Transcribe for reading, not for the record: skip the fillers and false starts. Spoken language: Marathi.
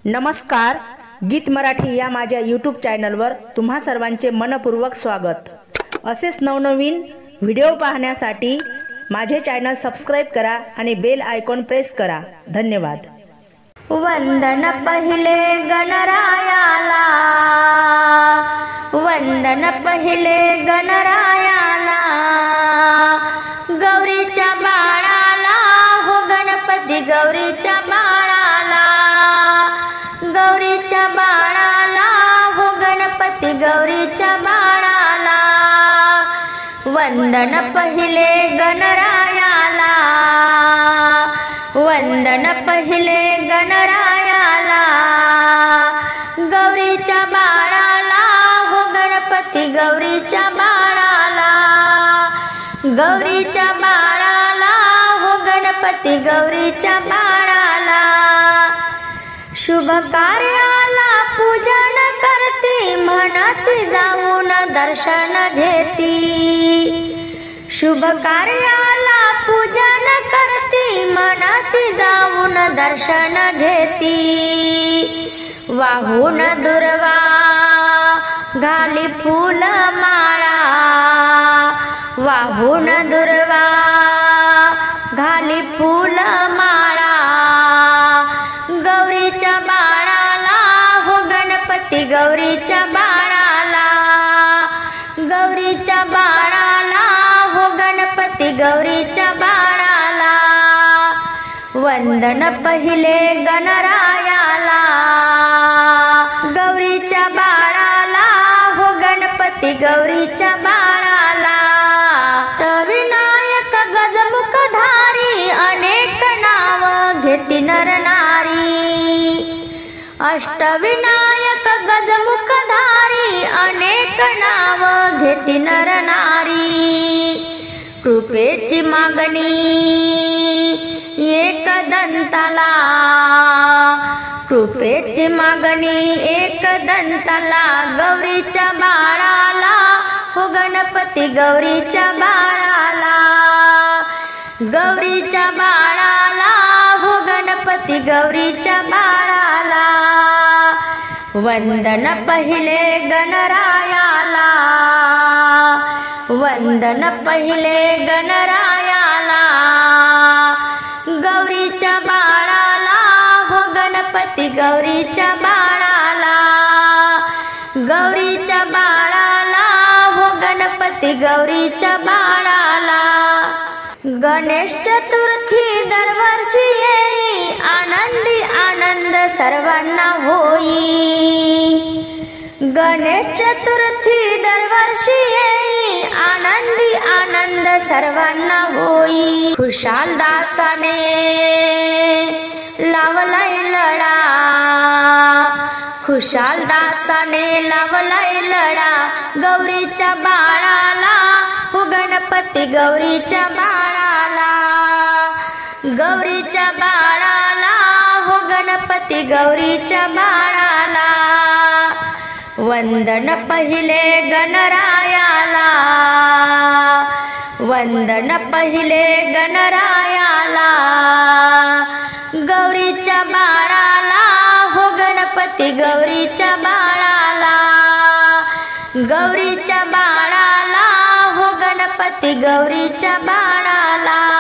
नमस्कार, गीत मराठी या माझ्या यूट्यूब चॅनलवर तुम्हा सर्वांचे मनपूर्वक स्वागत। असेच नवनवीन व्हिडिओ पाहण्यासाठी माझे चॅनल सबस्क्राइब करा आणि बेल आयकॉन प्रेस करा। धन्यवाद। वंदन पहिले गणरायाला, वंदन पहिले गणरायाला, गौरीच्या बाळाला हो गणपती गौरीच्या बाळाला, गौरीच्या बाळाला हो गणपती गौरीच्या बाळाला, वंदन पहिले गणरायाला, वंदन पहिले गणरायाला, गौरीच्या बाळाला हो गणपती गौरीच्या बाळाला, गौरीच्या बाळाला हो गणपती गौरीच्या बाळाला, शुभ कार्याला पूजन करती म्हणती जाऊन दर्शन घेती, शुभ कार्याला पूजन करती म्हणती जाऊन दर्शन घेती, वाहून दुर्वा घाली फूल माळा, वाहून दुर्वा घाली फूल माळा, गौरीच्या बाळाला हो गणपती गौरीच्या बाळाला, गौरीच्या बाळाला हो गणपती गौरीच्या बाळाला, वंदन पहिले गणरायाला, गौरीच्या बाळाला हो गणपती गौरीच्या बाळाला, विनायक गजमुखधारी अनेक नाव घेती नर नारी, अष्टविनायक गजमुखधारी अनेक नाव घेती नर नारी, कृपेची मागणी एक दंताला, कृपेची मागणी एक दंताला, गौरीच्या बाळाला हो गणपती गौरीच्या बाळाला, गौरीच्या बाळाला हो गणपती गौरीच्या बाळाला, वंदन पहिले गणरायाला, वंदन पहिले गणरायाला, गौरीच्या बाळाला हो गणपती गौरीच्या बाळाला, गौरीच्या बाळाला हो गणपती गौरीच्या बाळाला, गणेश चतुर्थी दरवर्षी येई आनंदी आनंद सर्वांना होई, गणेश चतुर्थी दरवर्षी येई आनंदी आनंद सर्वांना होई, खुशाल दासाने लावलाय लढा, खुशाल दासाने लावलाय लढा, गौरीच्या बाळाला हो गणपती गौरीच्या बाळाला, गौरीच्या बाळाला हो गणपती गौरीच्या बाळाला, वंदन पहिले गणरायाला, वंदन पहिले गणरायाला, गौरीच्या बाळाला हो गणपती गौरीच्या बाळाला, गौरीच्या बाळाला हो गणपती गौरीच्या बाळाला।